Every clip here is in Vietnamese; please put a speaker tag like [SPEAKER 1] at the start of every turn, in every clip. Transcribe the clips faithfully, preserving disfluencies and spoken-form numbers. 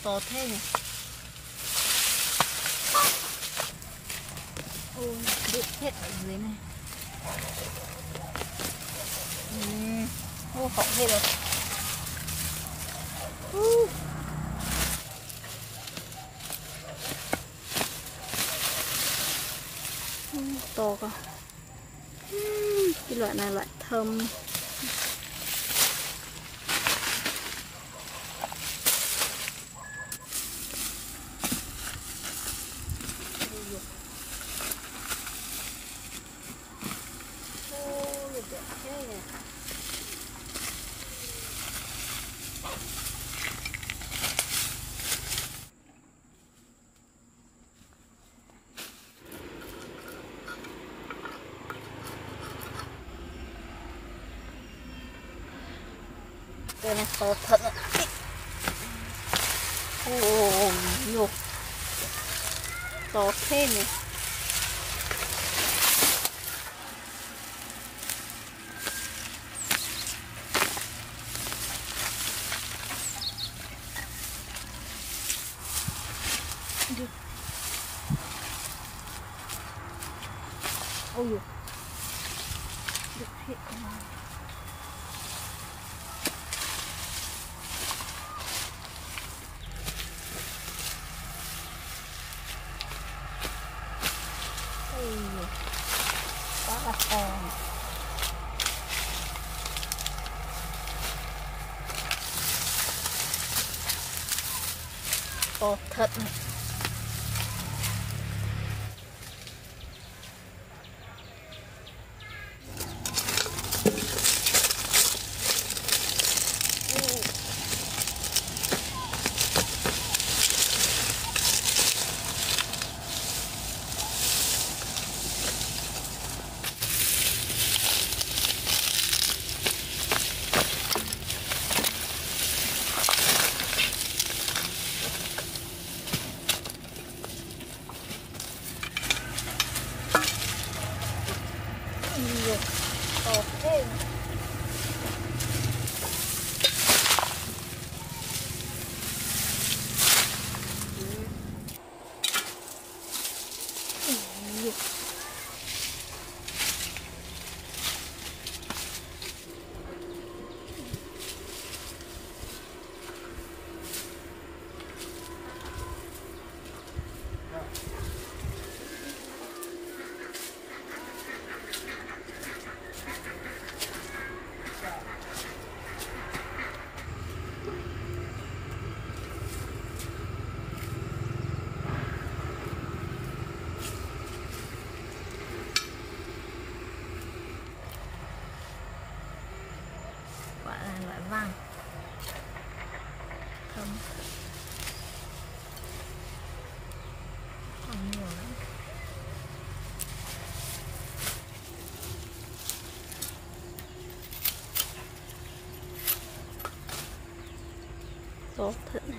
[SPEAKER 1] to thế nhỉ. Ôi, đựng hết ở dưới này. Uhm, ô, phỏng hết rồi. Uh. Uhm, to cơ. Uhm, cái loại này loại thơm. Cái này to thật ạ. Ồ, nhiều. To thế nhỉ. Được. Ôi dồi. Được hết. Quá là to. To thật này. Nhiều. To thế. Nhiều. Quả là loại vàng thơm, còn nhiều lắm. To thật này.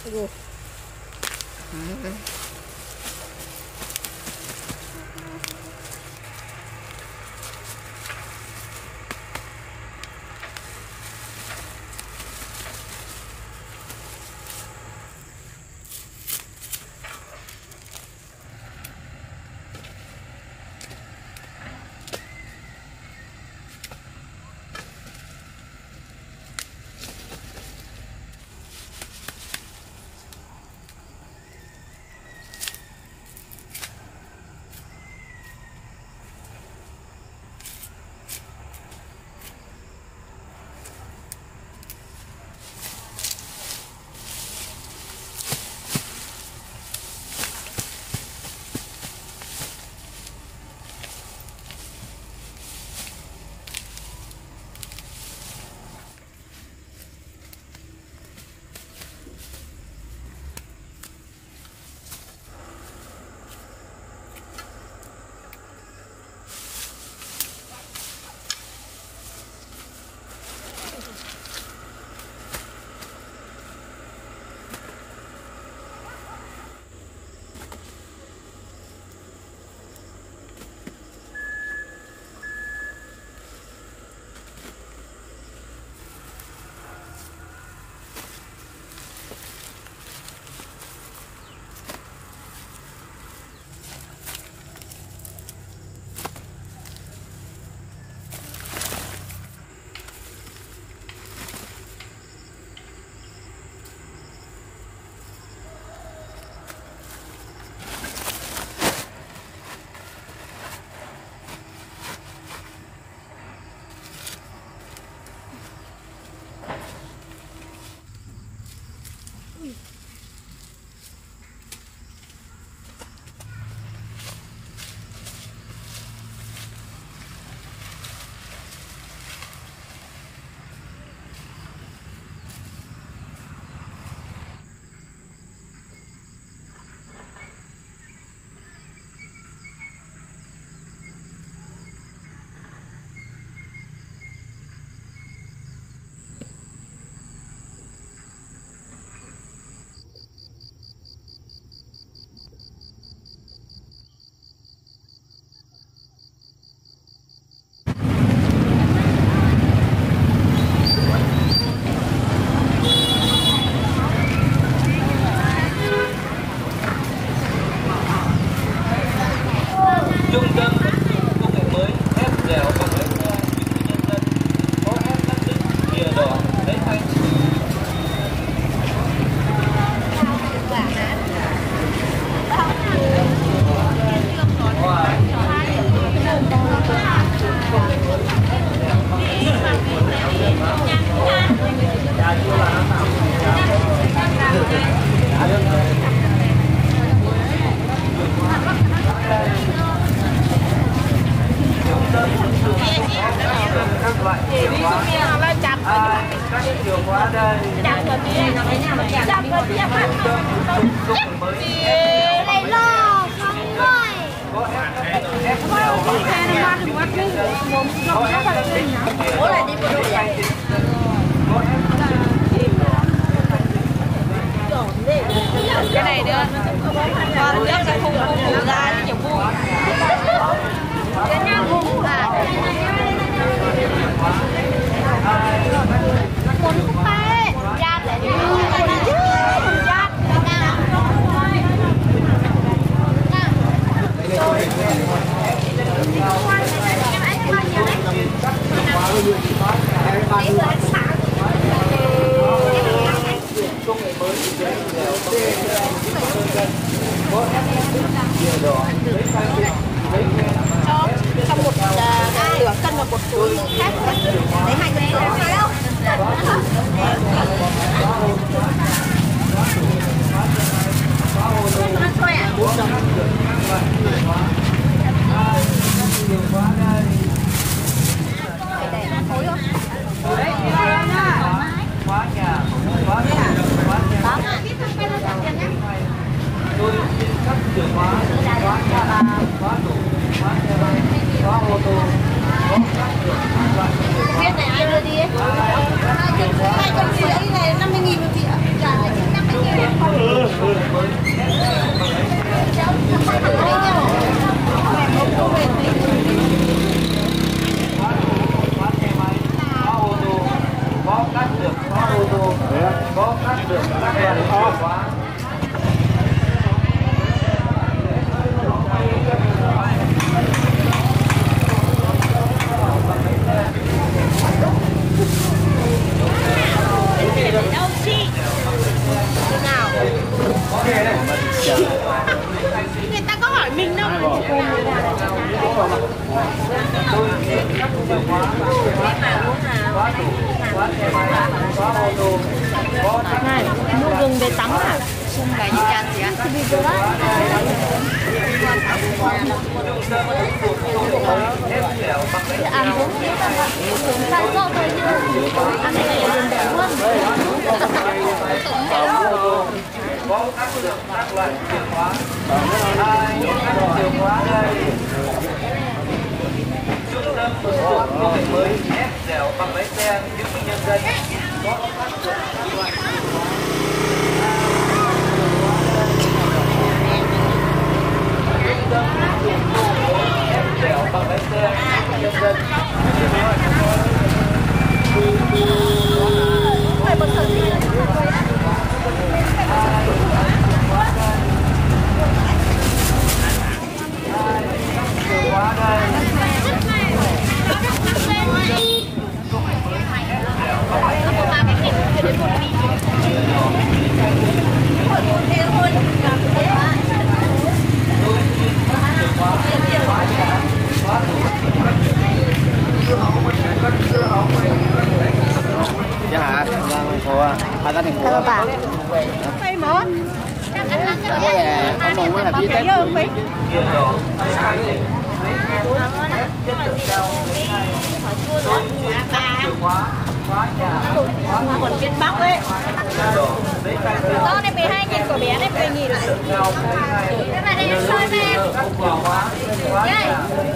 [SPEAKER 1] Ồ.
[SPEAKER 2] Cái này nữa con nước sẽ không không phủ ra như kiểu vu cái nha vu là con không tay chát lại đi chát em anh
[SPEAKER 1] Này, mua gừng để tắm à?
[SPEAKER 2] Xung cái gì ăn gì á?
[SPEAKER 1] Ăn cũng sai sót thôi chứ. Ăn này gừng để luôn.
[SPEAKER 3] Có áp dụng các loại chìa khóa. Hai chìa khóa đây. Trung tâm ứng dụng công nghệ mới ép dẻo bằng lái xe chứng minh nhân dân. Có áp dụng các loại chìa khóa. Trung tâm ứng dụng công nghệ mới ép dẻo bằng lái xe chứng minh nhân dân.
[SPEAKER 2] Phải bật thật đi.
[SPEAKER 3] Dạ hả? Thành phố à? Hai thành phố.
[SPEAKER 1] Hello bà.
[SPEAKER 2] Phải mốt.
[SPEAKER 3] Ôi à, có mong mới là đi Tết.
[SPEAKER 2] Còn biết bóc ấy. To này mười hai nghìn của bé này mười nghìn lại. Cái này đây sôi nè. Đây.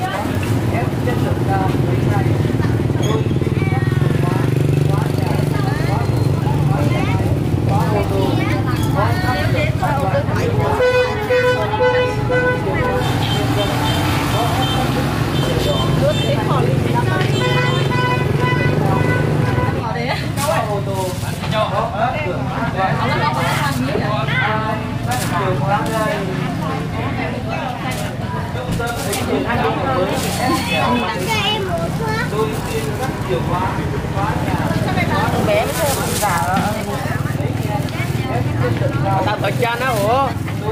[SPEAKER 3] Bé tao tự cho nó ủa.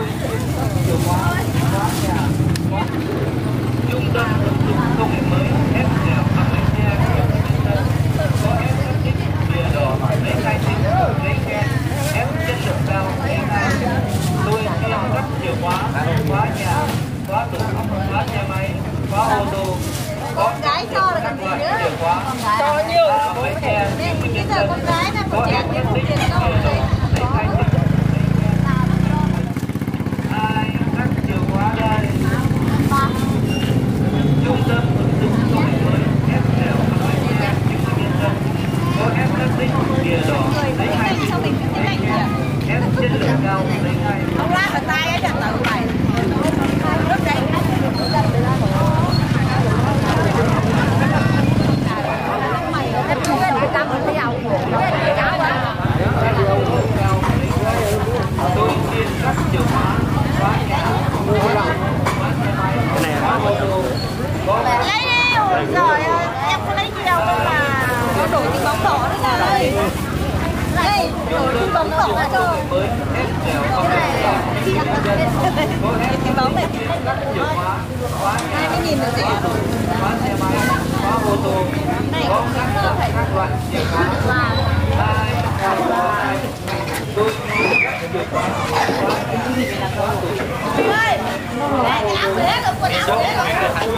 [SPEAKER 3] Trung tâm ứng dụng công nghệ mới ép dẻo bằng lái xe có ép các tích bìa đỏ lấy khai sinh lấy khen ép chất lượng cao lấy hai tôi chuyên cấp chìa khóa khóa nhà khóa tủ khóa nhà máy khóa ô tô có
[SPEAKER 2] Gái cho là
[SPEAKER 3] các
[SPEAKER 2] cần gì
[SPEAKER 3] loại
[SPEAKER 2] nữa?
[SPEAKER 3] chìa khóa
[SPEAKER 2] Cho nhiều.
[SPEAKER 3] lấy khen
[SPEAKER 2] Bây giờ con gái là
[SPEAKER 3] có
[SPEAKER 2] con
[SPEAKER 3] ép
[SPEAKER 2] trẻ
[SPEAKER 3] các
[SPEAKER 2] thì
[SPEAKER 3] tích
[SPEAKER 2] không tiền đâu.
[SPEAKER 3] bìa đỏ lấy khai sinh hai các chìa khóa đây. Trung tâm ứng dụng công nghệ mới ép dẻo bằng lái xe chứng minh nhân dân có ép các tích bìa đỏ lấy hai ép chất lượng cao lấy hai
[SPEAKER 2] Ông lát vào tay ấy đặt tự mày. Lúc đấy. Em chưa biết cái cam nó giàu. Cái cá quá.
[SPEAKER 3] tôi chuyên các chìa khóa khóa nhà khóa xe máy khóa ô tô có
[SPEAKER 2] Lấy đi. Ôi giời ơi. Em có lấy gì đâu đâu mà. Có đổi cái bóng đỏ đấy này. Đây, đổi cái bóng đỏ ra cơ.
[SPEAKER 3] mới ép dẻo bằng lái xe chứng minh nhân dân có ép
[SPEAKER 2] Cái bóng này
[SPEAKER 3] các chìa khóa khóa nhà
[SPEAKER 2] hai mươi nghìn là rẻ.
[SPEAKER 3] khóa xe máy khóa ô tô có các các loại chìa khóa hai hai tôi chuyên các chìa khóa khóa nhà khóa tủ
[SPEAKER 2] Ơi. Cái áo rẻ rồi, quần áo rẻ rồi.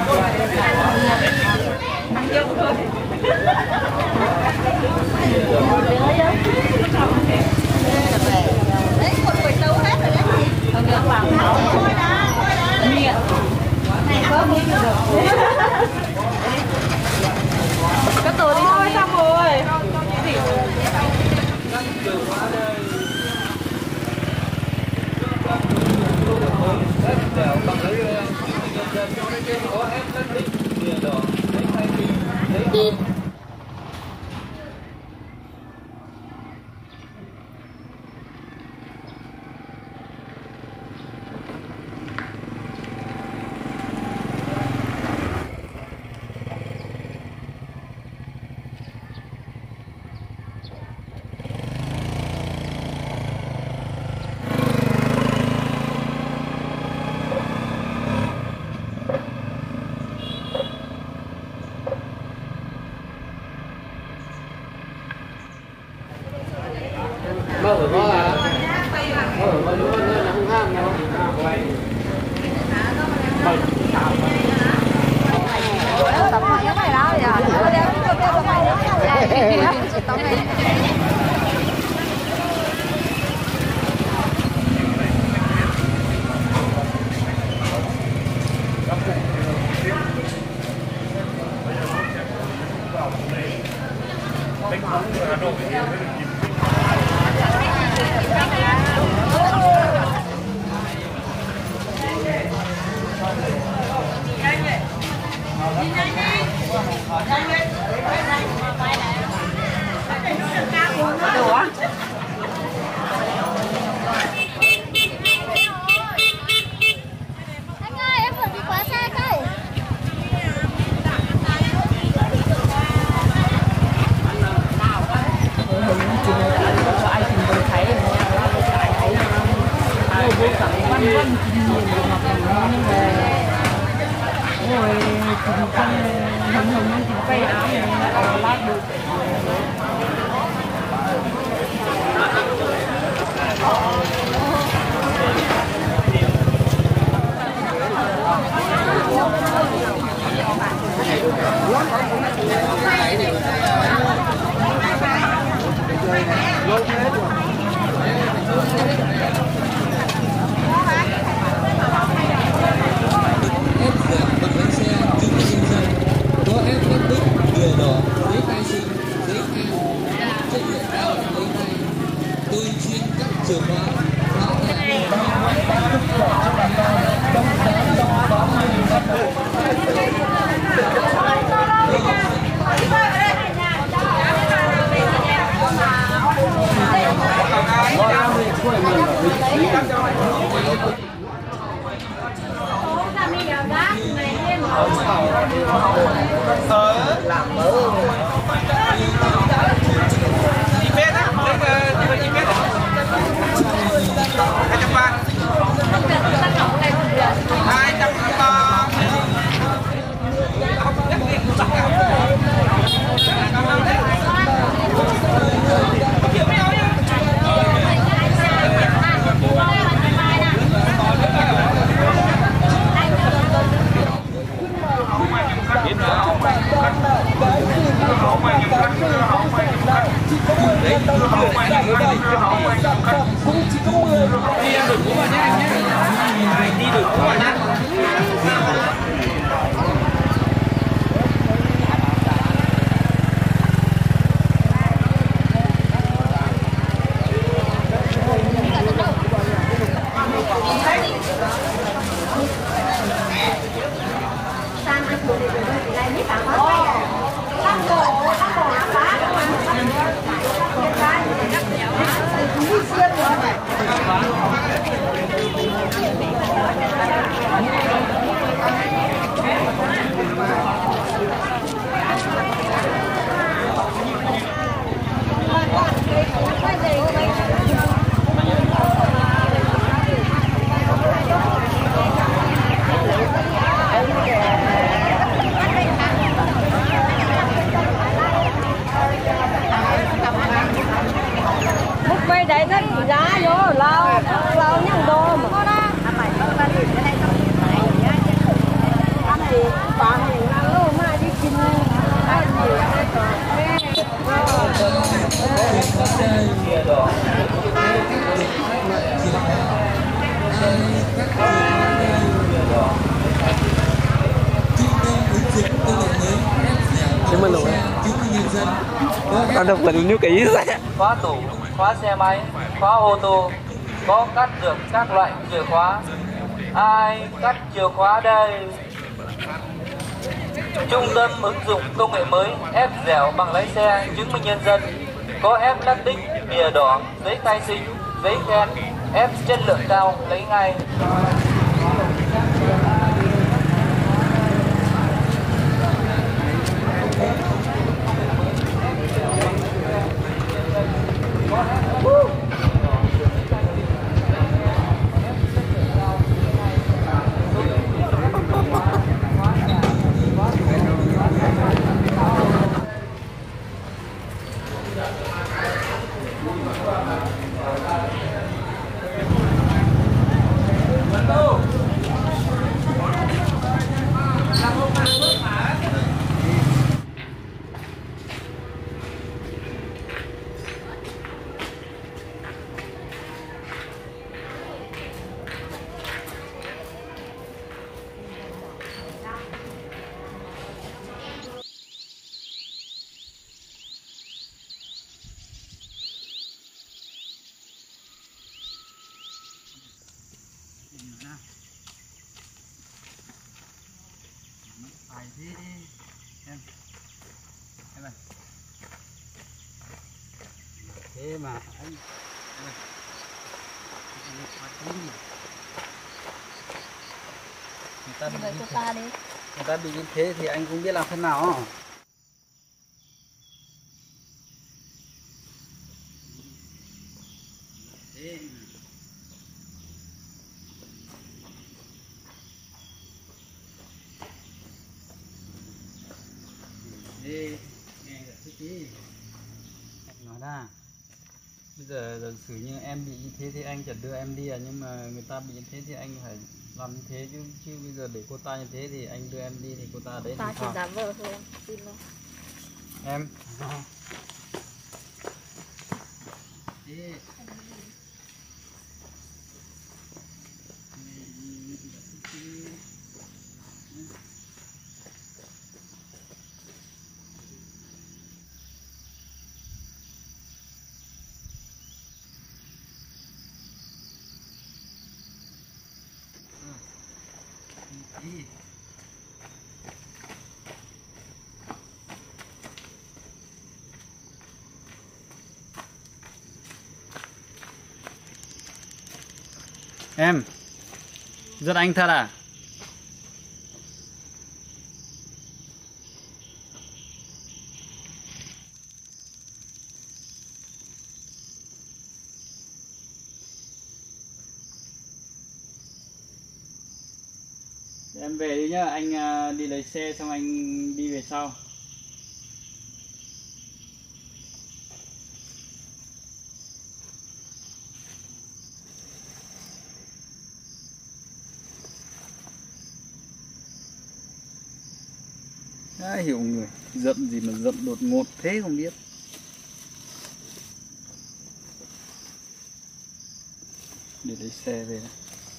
[SPEAKER 2] Đấy, quần quần tấu hết rồi đấy. Không được vào. Thôi đã, thôi đã. Miệng. Này có miếng được. Có tổ đi thôi, xong rồi.
[SPEAKER 3] ép dẻo bằng lái xe chứng minh nhân dân có ép các tích bìa đỏ lấy hai lấy
[SPEAKER 4] Con đọc lần như cái xe.
[SPEAKER 3] Khóa tủ, khóa xe máy, khóa ô tô, có cắt được các loại chìa khóa. Ai cắt chìa khóa đây? Trung tâm ứng dụng công nghệ mới ép dẻo bằng lái xe chứng minh nhân dân, có ép lát tích, bìa đỏ, giấy khai sinh, giấy khen, ép chất lượng cao lấy ngay. Đi đi em. Em ơi. Thế mà anh em ơi. Anh quá tím. Người ta bị
[SPEAKER 2] Vậy
[SPEAKER 3] như
[SPEAKER 2] cho
[SPEAKER 3] thế,
[SPEAKER 2] ta đi.
[SPEAKER 3] người ta bị như thế thì anh cũng biết làm thế nào. Thế Ê, nghe giải thích đi. Em nói ra. Bây giờ giả sử như em bị như thế thì anh chẳng đưa em đi à, nhưng mà người ta bị như thế thì anh phải làm như thế chứ chứ bây giờ để cô ta như thế thì anh đưa em đi thì cô ta đấy
[SPEAKER 1] Ta
[SPEAKER 3] thì
[SPEAKER 1] chỉ
[SPEAKER 3] sao?
[SPEAKER 1] giả vờ thôi em tin đâu.
[SPEAKER 3] Em. Ê. Đi. Em giật anh thật à? Em về đi nhá, anh đi lấy xe xong anh đi về sau. Đã hiểu người, giận gì mà giận đột ngột thế không biết. Để lấy xe về đây.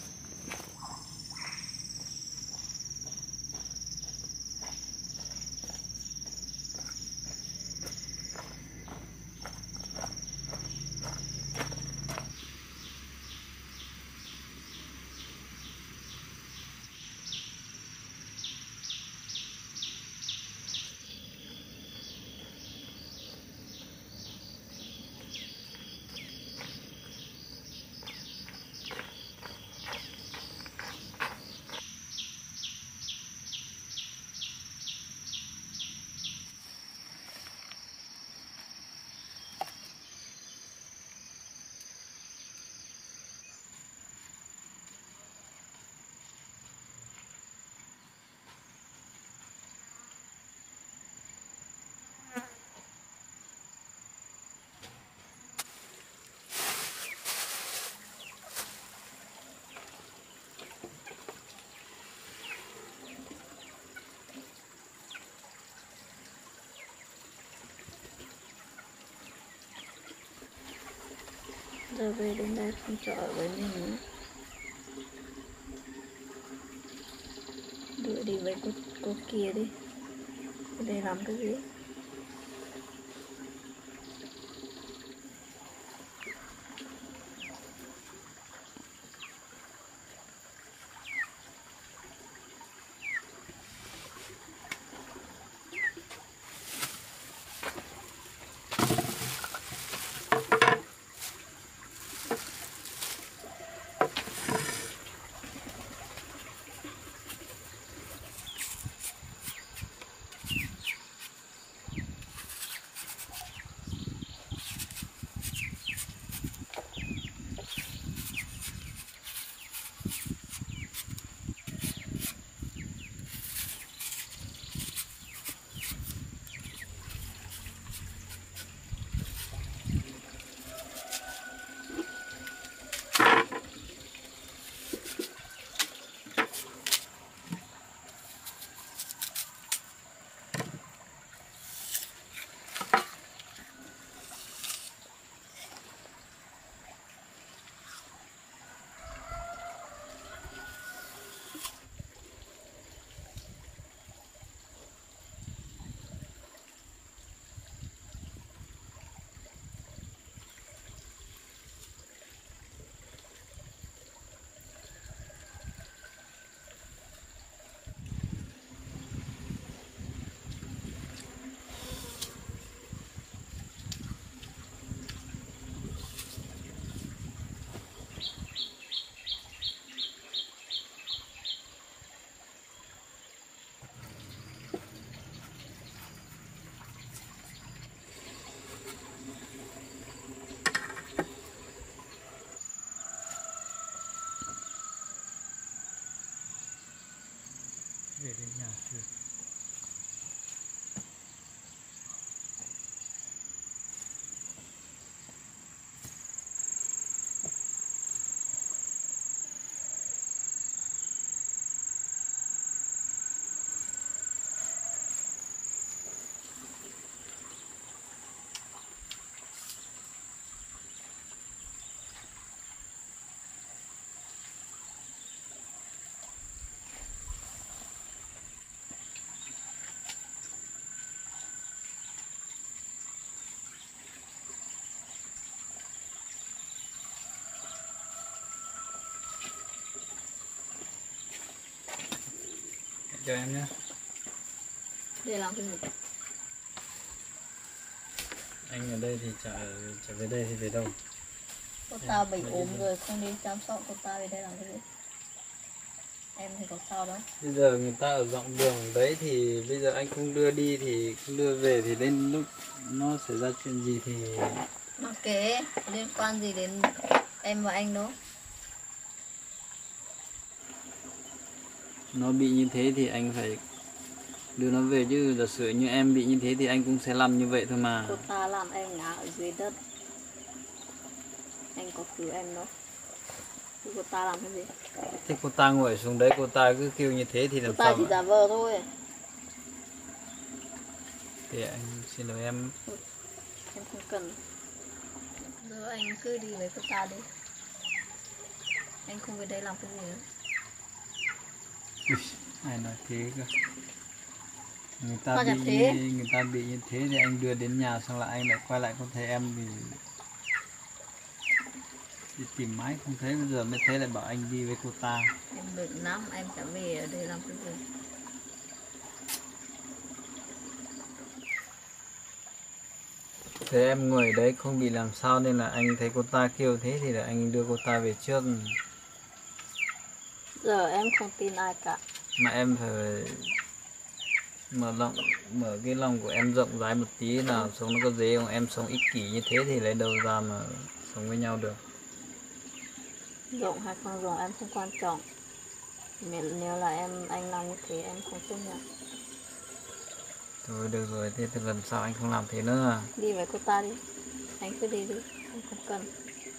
[SPEAKER 1] Giờ về đến đây không chợ với mình nữa. Đưa đi với cô, cô kia đi. Ở đây làm cái gì?
[SPEAKER 4] cho em nhé.
[SPEAKER 1] Để làm cái gì?
[SPEAKER 4] Anh ở đây thì chả chả về đây thì về đâu?
[SPEAKER 1] Cô ta bị ốm rồi không đi chăm sóc cô ta về đây làm cái gì? Em thì có sao đâu.
[SPEAKER 4] Bây giờ người ta ở dọc đường đấy thì bây giờ anh không đưa đi thì không đưa về thì đến lúc nó xảy ra chuyện gì thì
[SPEAKER 1] Mặc kệ, liên quan gì đến em và anh đâu.
[SPEAKER 4] nó bị như thế thì anh phải đưa nó về chứ. Giả sử như em bị như thế thì anh cũng sẽ làm như vậy thôi mà.
[SPEAKER 1] Cô ta làm em ngã ở dưới đất. Anh có cứu em đâu. Chứ cô ta làm cái gì?
[SPEAKER 4] Thế cô ta ngồi xuống đấy, cô ta cứ kêu như thế thì làm
[SPEAKER 1] Cô ta
[SPEAKER 4] sao
[SPEAKER 1] chỉ
[SPEAKER 4] mà?
[SPEAKER 1] giả vờ thôi.
[SPEAKER 4] Thì anh xin lỗi em.
[SPEAKER 1] Em không cần. Giờ anh cứ đi với cô ta đi. Anh không về đây làm cái gì nữa.
[SPEAKER 4] Ui, ai nói thế cơ? Người ta
[SPEAKER 1] Sao
[SPEAKER 4] bị
[SPEAKER 1] chả thế?
[SPEAKER 4] người ta bị như thế thì anh đưa đến nhà xong lại anh lại quay lại không thấy em thì đi tìm mãi không thấy, bây giờ mới thấy lại bảo anh đi với cô ta.
[SPEAKER 1] Em bệnh lắm, em chả về ở đây làm cái gì.
[SPEAKER 4] Thế em ngồi đấy không bị làm sao nên là anh thấy cô ta kêu thế thì là anh đưa cô ta về trước.
[SPEAKER 1] Giờ em không tin ai cả.
[SPEAKER 4] Mà em phải mở lòng, mở cái lòng của em rộng rãi một tí nào, sống nó có dễ không? Em sống ích kỷ như thế thì lấy đâu ra mà sống với nhau được.
[SPEAKER 1] Rộng hay không rộng em không quan trọng. Miễn nếu là em anh làm như thế em không chấp nhận.
[SPEAKER 4] Thôi được rồi, thế thì lần sau anh không làm thế nữa.
[SPEAKER 1] Đi với cô ta đi. Anh cứ đi đi, em không cần.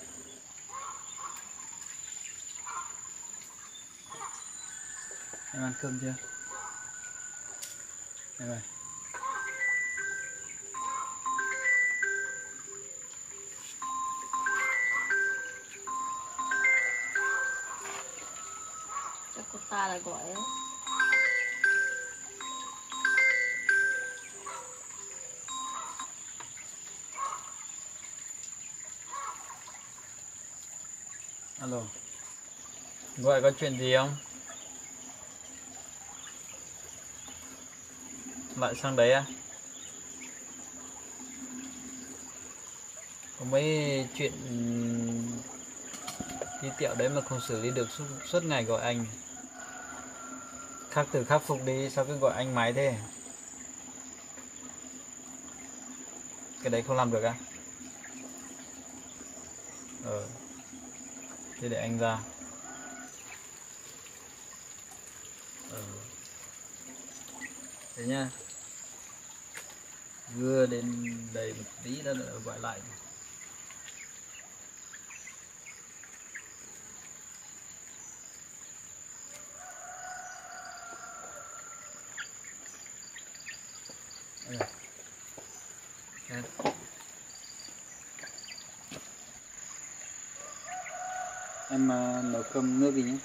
[SPEAKER 4] Em ăn cơm chưa? Em ơi.
[SPEAKER 1] Cho cô ta lại gọi ấy.
[SPEAKER 4] Alo. Gọi có chuyện gì không? Lại sang đấy à? Có mấy chuyện đi tiệu đấy mà không xử lý được, suốt, suốt ngày gọi anh. Khắc từ khắc phục đi, sao cứ gọi anh máy thế? Cái đấy không làm được à? Ờ. Thế để anh ra. Ờ. Thế nhá. Gưa đến đầy một tí đã gọi lại. Đây. Em uh, nấu cơm nước đi nhé.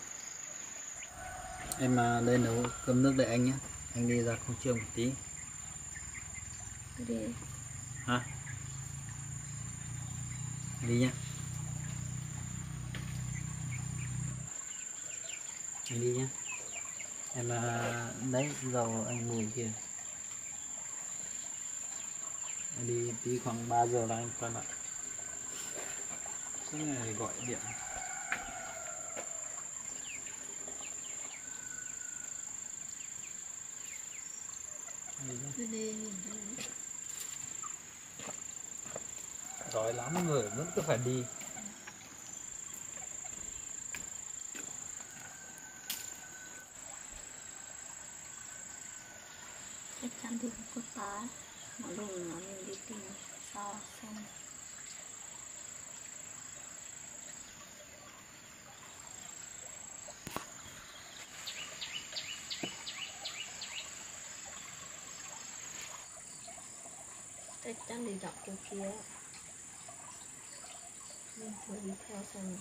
[SPEAKER 4] Em uh, đây nấu cơm nước đợi anh nhé. Anh đi ra công trường một tí.
[SPEAKER 1] Đi.
[SPEAKER 4] Hả? Đi nhé. Anh đi nhé. Em uh, đấy dầu anh ngồi kia. Anh đi tí khoảng ba giờ là anh quay lại. Suốt ngày gọi điện.
[SPEAKER 1] Đi đi.
[SPEAKER 4] Đói lắm người vẫn cứ phải đi.
[SPEAKER 1] Chắc chắn đi với cô ta. Mọi lúc nó mình đi tìm sao xem. Chắc chắn đi dọc chỗ kia. Mình thử đi theo xem.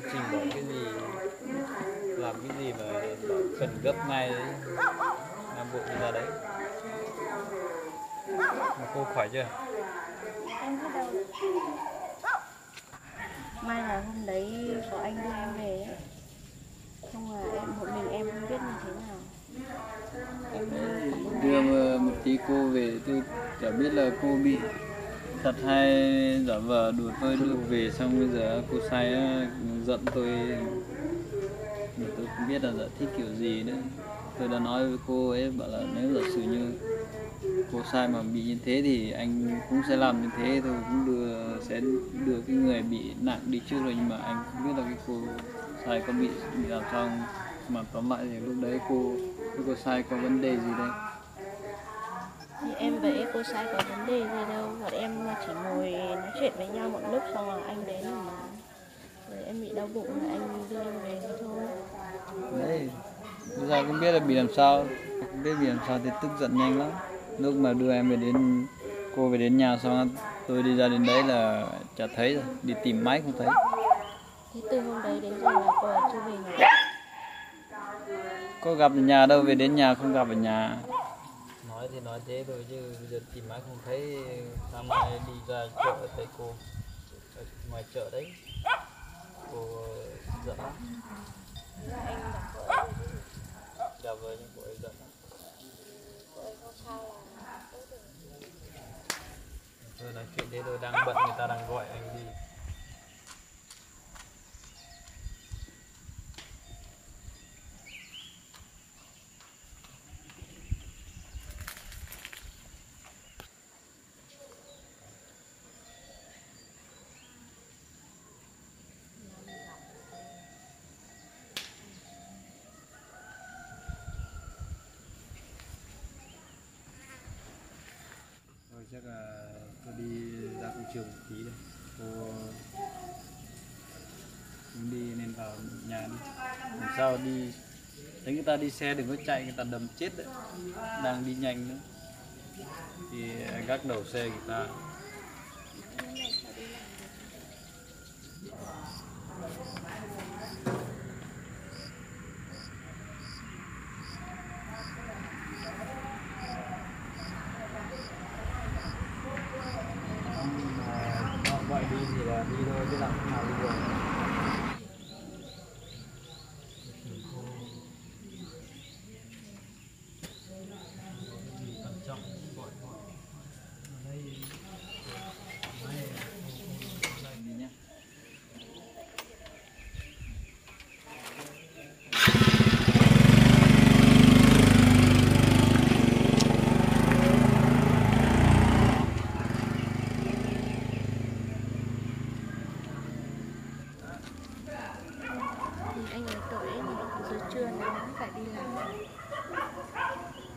[SPEAKER 4] trình bảo cái gì, làm cái gì mà cần gấp ngay đấy, làm bộ đi ra đấy. Mà cô khỏe chưa?
[SPEAKER 2] Em hết đâu. Mai là hôm đấy có anh đưa em về ấy. Xong là em một mình em không biết như thế nào. Em
[SPEAKER 4] Đưa một tí cô về tôi chả biết là cô bị thật hay giả vờ đùa tôi đưa về, xong bây giờ cô Sai giận tôi mà tôi không biết là giải thích kiểu gì nữa. Tôi đã nói với cô ấy bảo là nếu giả sử như cô Sai mà bị như thế thì anh cũng sẽ làm như thế thôi, cũng đưa sẽ đưa cái người bị nặng đi trước rồi, nhưng mà anh không biết là cái cô Sai có bị, bị làm sao không. Mà tóm lại thì lúc đấy cô cái cô Sai có vấn đề gì đây?
[SPEAKER 2] thì em với cô Sai có vấn đề gì đâu, bọn em chỉ ngồi nói chuyện với nhau một lúc xong rồi anh đến mà rồi em bị đau bụng là anh đưa em về thì thôi.
[SPEAKER 4] Đấy, bây giờ không biết là bị làm sao, không biết bị làm sao thì tức giận nhanh lắm. Lúc mà đưa em về đến cô về đến nhà xong tôi đi ra đến đấy là chả thấy rồi, đi tìm máy không thấy.
[SPEAKER 2] Thế từ hôm đấy đến giờ là cô ấy chưa về nhà.
[SPEAKER 4] Có gặp ở nhà đâu, về đến nhà không gặp ở nhà. Nói thì nói thế thôi chứ bây giờ tìm máy không thấy, sáng mai đi ra chợ thấy cô ở ngoài chợ đấy, cô giận lắm.
[SPEAKER 2] Anh gặp cô ấy
[SPEAKER 4] Dạ vâng, nhưng cô ấy giận lắm.
[SPEAKER 2] cô ấy không sao là tốt rồi.
[SPEAKER 4] Thôi nói chuyện thế tôi đang bận, người ta đang gọi anh đi. Thôi chắc là tôi đi ra công trường một tí đây. Cô muốn đi nên vào nhà đi. Làm sao đi, thấy người ta đi xe đừng có chạy, người ta đâm chết đấy. Đang đi nhanh nữa thì gác đầu xe người ta. Họ gọi đi thì là đi thôi chứ làm thế nào đi được. Cẩn trọng gọi gọi ở đây đây đi nhé.
[SPEAKER 2] Thì anh ấy tuổi em giờ trưa nó vẫn phải đi làm.